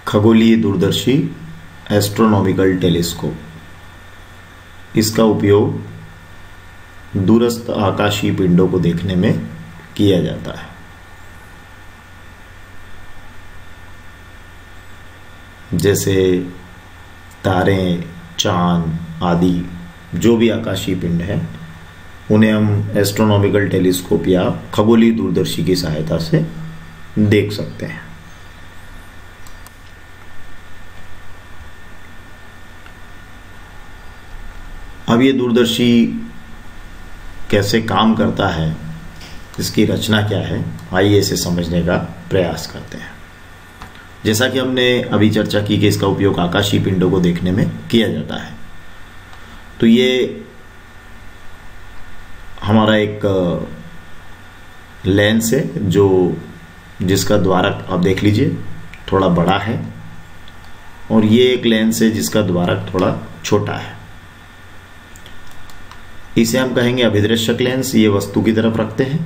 खगोलीय दूरदर्शी astronomical telescope, इसका उपयोग दूरस्थ आकाशीय पिंडों को देखने में किया जाता है। जैसे तारे, चांद आदि जो भी आकाशीय पिंड हैं उन्हें हम एस्ट्रोनॉमिकल टेलीस्कोप या खगोलीय दूरदर्शी की सहायता से देख सकते हैं। अब ये दूरदर्शी कैसे काम करता है, इसकी रचना क्या है, आइए इसे समझने का प्रयास करते हैं। जैसा कि हमने अभी चर्चा की कि इसका उपयोग आकाशीय पिंडों को देखने में किया जाता है, तो ये हमारा एक लेंस है जिसका द्वारक आप देख लीजिए थोड़ा बड़ा है, और ये एक लेंस है जिसका द्वारक थोड़ा छोटा है। इसे हम कहेंगे अभिदृश्यक लेंस, ये वस्तु की तरफ रखते हैं।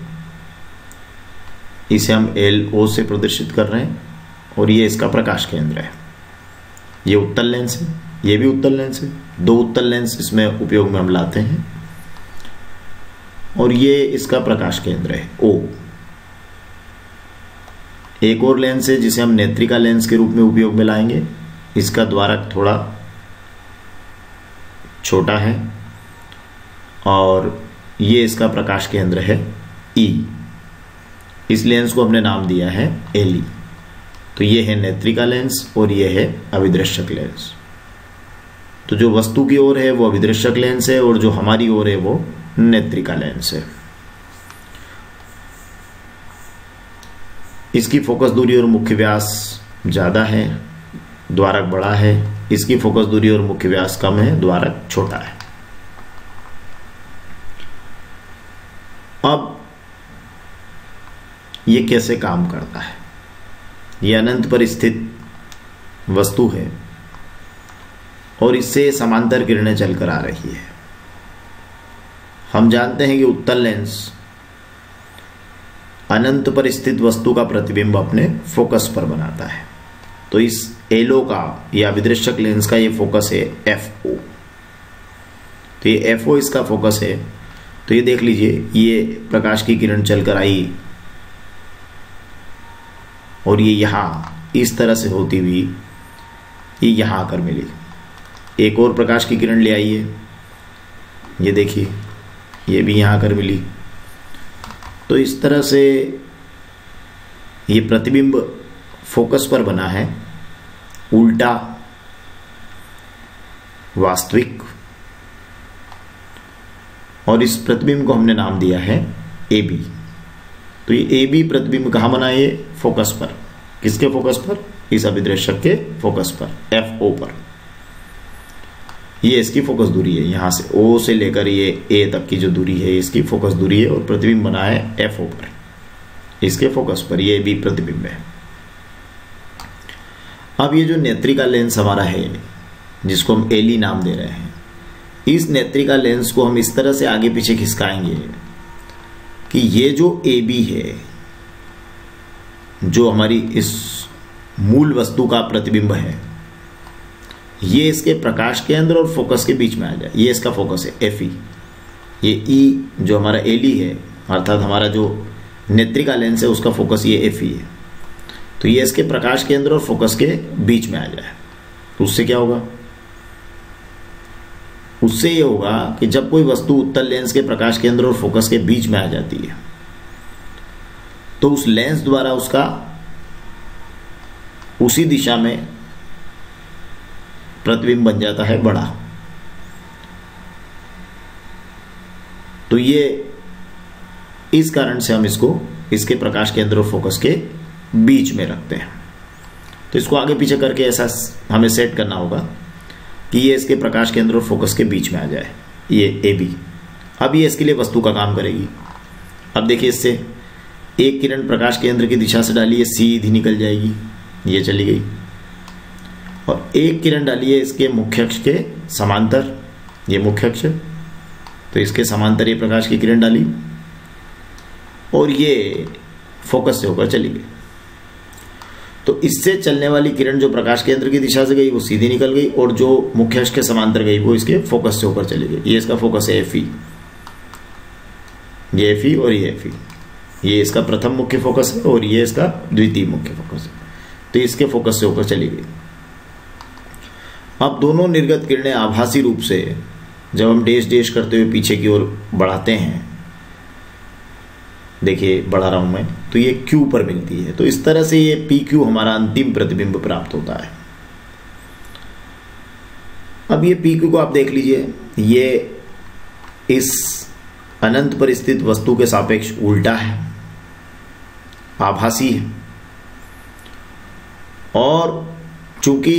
इसे हम LO से प्रदर्शित कर रहे हैं, और ये इसका प्रकाश केंद्र है। ये उत्तल लेंस है, ये भी उत्तल लेंस है। दो उत्तल लेंस इसमें उपयोग में हम लाते हैं, और ये इसका प्रकाश केंद्र है O। एक और लेंस है जिसे हम नेत्रिका लेंस के रूप में उपयोग में लाएंगे। इसका द्वारक थोड़ा छोटा है, और ये इसका प्रकाश केंद्र है E। इस लेंस को हमने नाम दिया है LE। तो ये है नेत्रिका लेंस और ये है अभिदृश्यक लेंस। तो जो वस्तु की ओर है वो अभिदृश्यक लेंस है, और जो हमारी ओर है वो नेत्रिका लेंस है। इसकी फोकस दूरी और मुख्य व्यास ज्यादा है, द्वारक बड़ा है। इसकी फोकस दूरी और मुख्य व्यास कम है, द्वारक छोटा है। अब ये कैसे काम करता है? ये अनंत पर स्थित वस्तु है और इससे समांतर किरणें चलकर आ रही है। हम जानते हैं कि उत्तल लेंस अनंत पर स्थित वस्तु का प्रतिबिंब अपने फोकस पर बनाता है। तो इस LO का या अभिदृश्यक लेंस का ये फोकस है FO। तो ये FO इसका फोकस है। तो ये देख लीजिए, ये प्रकाश की किरण चलकर आई और ये यहां इस तरह से होती हुई ये यहां आकर मिली। एक और प्रकाश की किरण ले आई है, ये देखिए, ये भी यहां आकर मिली। तो इस तरह से ये प्रतिबिंब फोकस पर बना है, उल्टा वास्तविक। और इस प्रतिबिंब को हमने नाम दिया है AB। तो ये AB प्रतिबिंब कहां बना है? ये फोकस पर। किसके फोकस पर? इस अभिदृश्यक के फोकस पर, FO पर। ये इसकी फोकस दूरी है, यहां से O से लेकर ये A तक की जो दूरी है इसकी फोकस दूरी है, और प्रतिबिंब बना है FO पर, इसके फोकस पर। ये भी प्रतिबिंब है। अब ये जो नेत्रिका लेंस हमारा है जिसको हम LE नाम दे रहे हैं, इस नेत्रिका लेंस को हम इस तरह से आगे पीछे खिसकाएंगे कि ये जो AB है, जो हमारी इस मूल वस्तु का प्रतिबिंब है, ये इसके प्रकाश केंद्र और फोकस के बीच में आ जाए। ये इसका फोकस है FE। ये E जो हमारा LE है, अर्थात हमारा जो नेत्रिका लेंस है, उसका फोकस ये FE है। तो ये इसके प्रकाश केंद्र और फोकस के बीच में आ जाए। तो उससे क्या होगा? उससे ये होगा कि जब कोई वस्तु उत्तल लेंस के प्रकाश केंद्र और फोकस के बीच में आ जाती है, तो उस लेंस द्वारा उसका उसी दिशा में प्रतिबिंब बन जाता है बड़ा। तो ये इस कारण से हम इसको इसके प्रकाश केंद्र और फोकस के बीच में रखते हैं। तो इसको आगे पीछे करके ऐसा हमें सेट करना होगा कि ये इसके प्रकाश केंद्र और फोकस के बीच में आ जाए, ये AB। अब ये इसके लिए वस्तु का काम करेगी। अब देखिए, इससे एक किरण प्रकाश केंद्र की दिशा से डाली है, सीधी निकल जाएगी, ये चली गई। और एक किरण डाली है इसके मुख्य अक्ष के समांतर, ये मुख्य अक्ष, तो इसके समांतर ये प्रकाश की किरण डाली और ये फोकस से होकर चली गई। तो इससे चलने वाली किरण जो प्रकाश केंद्र की दिशा से गई वो सीधी निकल गई, और जो मुख्य अक्ष के समांतर गई वो इसके फोकस से होकर चली गई। ये इसका फोकस है Fe, ये Fe और ये Fe। ये इसका प्रथम मुख्य फोकस है और ये इसका द्वितीय मुख्य फोकस है, तो इसके फोकस से होकर चली गई। अब दोनों निर्गत किरणें आभासी रूप से जब हम डैश डैश करते हुए पीछे की ओर बढ़ाते हैं, देखिए बढ़ा रहा हूं मैं, तो ये Q पर मिलती है। तो इस तरह से ये PQ हमारा अंतिम प्रतिबिंब प्राप्त होता है। अब ये PQ को आप देख लीजिए, ये इस अनंत पर स्थित वस्तु के सापेक्ष उल्टा है, आभासी है, और चूंकि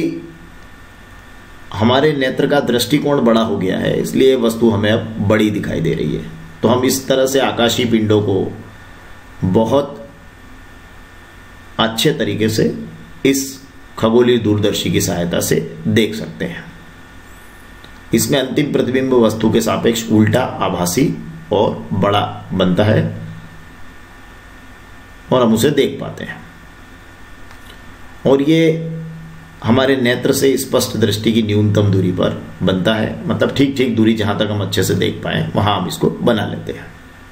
हमारे नेत्र का दृष्टिकोण बड़ा हो गया है इसलिए वस्तु हमें अब बड़ी दिखाई दे रही है। तो हम इस तरह से आकाशीय पिंडों को बहुत अच्छे तरीके से इस खगोलीय दूरदर्शी की सहायता से देख सकते हैं। इसमें अंतिम प्रतिबिंब वस्तु के सापेक्ष उल्टा, आभासी और बड़ा बनता है और हम उसे देख पाते हैं, और ये हमारे नेत्र से स्पष्ट दृष्टि की न्यूनतम दूरी पर बनता है, मतलब ठीक ठीक दूरी जहां तक हम अच्छे से देख पाए वहां हम इसको बना लेते हैं,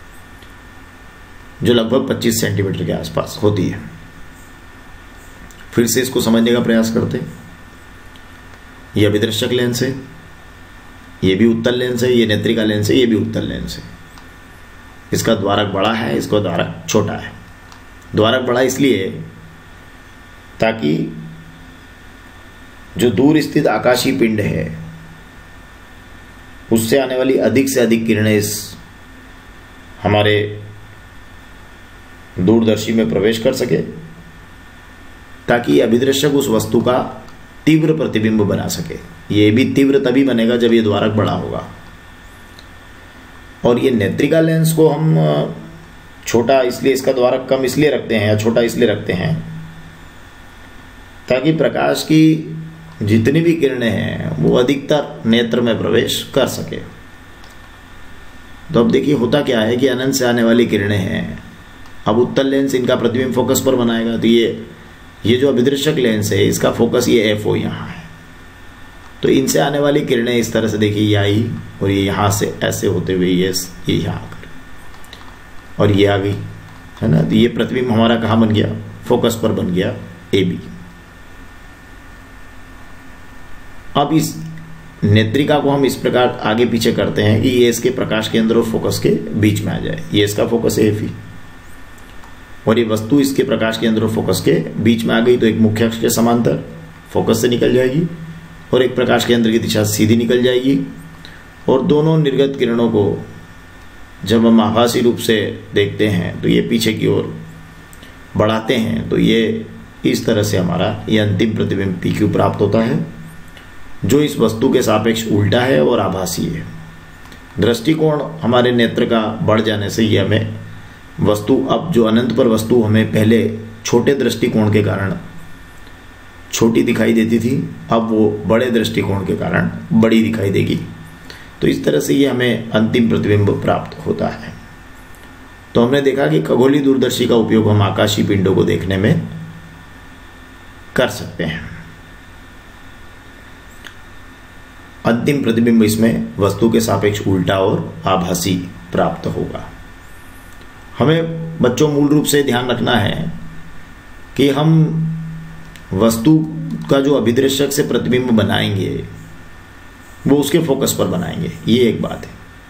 जो लगभग 25 सेंटीमीटर के आसपास होती है। फिर से इसको समझने का प्रयास करते हैं। यह अभिदर्शक लेंस है, ये भी उत्तल लेंस है, ये नेत्रिका लेंस है, ये भी उत्तल लेंस है। इसका द्वारक बड़ा है, इसका द्वारक छोटा है। द्वारक बड़ा इसलिए ताकि जो दूर स्थित आकाशीय पिंड है उससे आने वाली अधिक से अधिक किरणें इस हमारे दूरदर्शी में प्रवेश कर सके, ताकि अभिदर्शक उस वस्तु का तीव्र प्रतिबिंब बना सके। ये भी तीव्र तभी बनेगा जब ये द्वारक बड़ा होगा। और ये नेत्रिका लेंस को हम छोटा इसलिए, इसका द्वारक कम इसलिए रखते हैं या छोटा इसलिए रखते हैं ताकि प्रकाश की जितनी भी किरणें हैं वो अधिकतर नेत्र में प्रवेश कर सके। तो अब देखिए होता क्या है कि अनंत से आने वाली किरणें हैं, अब उत्तल लेंस इनका प्रतिबिंब फोकस पर बनाएगा, तो ये जो अभिदर्शक लेंस है इसका फोकस ये FO यहाँ है। तो इनसे आने वाली किरणें इस तरह से देखिए ये आई और ये यहाँ से ऐसे होते हुए ये यहाँ आकर और ये आ गई, है ना। तो ये प्रतिबिंब हमारा कहाँ बन गया? फोकस पर बन गया AB। अब इस नेत्रिका को हम इस प्रकार आगे पीछे करते हैं कि ये इसके प्रकाश केंद्र और फोकस के बीच में आ जाए। ये इसका फोकस है Fe और ये वस्तु इसके प्रकाश केंद्र और फोकस के बीच में आ गई, तो एक मुख्य अक्ष के समांतर फोकस से निकल जाएगी और एक प्रकाश केंद्र की दिशा सीधी निकल जाएगी। और दोनों निर्गत किरणों को जब हम आभासी रूप से देखते हैं तो ये पीछे की ओर बढ़ाते हैं, तो ये इस तरह से हमारा ये अंतिम प्रतिबिंब PQ प्राप्त होता है, जो इस वस्तु के सापेक्ष उल्टा है और आभासी है। दृष्टिकोण हमारे नेत्र का बढ़ जाने से ये हमें वस्तु, अब जो अनंत पर वस्तु हमें पहले छोटे दृष्टिकोण के कारण छोटी दिखाई देती थी, अब वो बड़े दृष्टिकोण के कारण बड़ी दिखाई देगी। तो इस तरह से ये हमें अंतिम प्रतिबिंब प्राप्त होता है। तो हमने देखा कि खगोलीय दूरदर्शी का उपयोग हम आकाशीय पिंडों को देखने में कर सकते हैं। अंतिम प्रतिबिंब इसमें वस्तु के सापेक्ष उल्टा और आभासी प्राप्त होगा। हमें बच्चों मूल रूप से ध्यान रखना है कि हम वस्तु का जो अभिदर्शक से प्रतिबिंब बनाएंगे वो उसके फोकस पर बनाएंगे, ये एक बात है।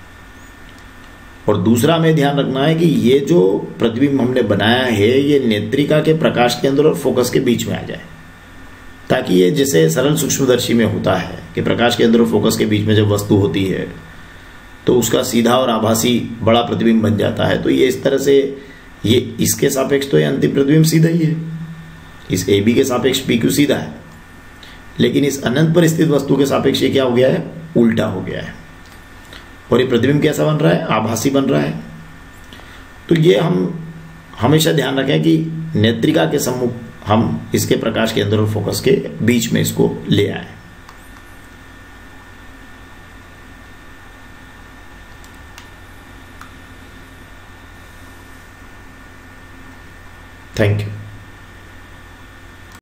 और दूसरा हमें ध्यान रखना है कि ये जो प्रतिबिंब हमने बनाया है ये नेत्रिका के प्रकाश केंद्र और फोकस के बीच में आ जाए, ताकि ये जैसे सरल सूक्ष्मदर्शी में होता है कि प्रकाश केंद्र और फोकस के बीच में जब वस्तु होती है तो उसका सीधा और आभासी बड़ा प्रतिबिंब बन जाता है। तो ये इस तरह से ये इसके सापेक्ष तो ये अंतिम प्रतिबिंब सीधा ही है, इस AB के सापेक्ष PQ सीधा है, लेकिन इस अनंत पर स्थित वस्तु के सापेक्ष ये क्या हो गया है? उल्टा हो गया है। और ये प्रतिबिंब कैसा बन रहा है? आभासी बन रहा है। तो ये हम हमेशा ध्यान रखें कि नेत्रिका के सम्मुख हम इसके प्रकाश केंद्र और फोकस के बीच में इसको ले आए। Thank you.